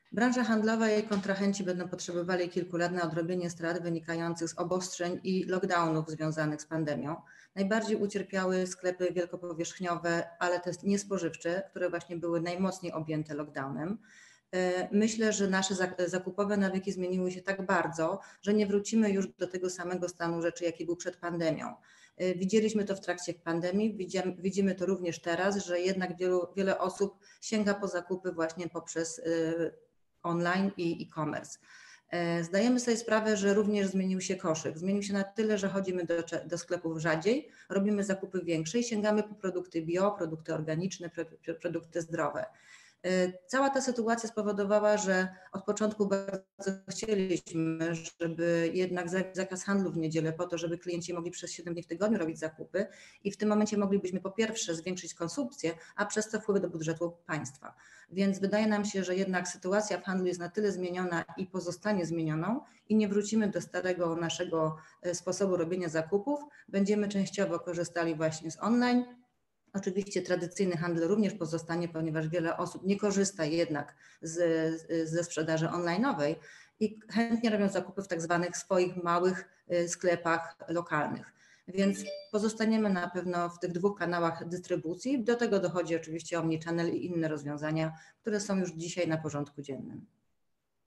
Branża handlowa i jej kontrahenci będą potrzebowali kilku lat na odrobienie strat wynikających z obostrzeń i lockdownów związanych z pandemią. Najbardziej ucierpiały sklepy wielkopowierzchniowe, ale też niespożywcze, które właśnie były najmocniej objęte lockdownem. Myślę, że nasze zakupowe nawyki zmieniły się tak bardzo, że nie wrócimy już do tego samego stanu rzeczy, jaki był przed pandemią. Widzieliśmy to w trakcie pandemii, widzimy to również teraz, że jednak wiele osób sięga po zakupy właśnie poprzez online i e-commerce. Zdajemy sobie sprawę, że również zmienił się koszyk. Zmienił się na tyle, że chodzimy do sklepów rzadziej, robimy zakupy większe i sięgamy po produkty bio, produkty organiczne, produkty zdrowe. Cała ta sytuacja spowodowała, że od początku bardzo chcieliśmy, żeby jednak zakaz handlu w niedzielę po to, żeby klienci mogli przez 7 dni w tygodniu robić zakupy i w tym momencie moglibyśmy po pierwsze zwiększyć konsumpcję, a przez to wpływy do budżetu państwa. Więc wydaje nam się, że jednak sytuacja w handlu jest na tyle zmieniona i pozostanie zmienioną i nie wrócimy do starego naszego sposobu robienia zakupów. Będziemy częściowo korzystali właśnie z online. Oczywiście tradycyjny handel również pozostanie, ponieważ wiele osób nie korzysta jednak ze sprzedaży online'owej i chętnie robią zakupy w tak zwanych swoich małych sklepach lokalnych. Więc pozostaniemy na pewno w tych dwóch kanałach dystrybucji. Do tego dochodzi oczywiście omnichannel i inne rozwiązania, które są już dzisiaj na porządku dziennym.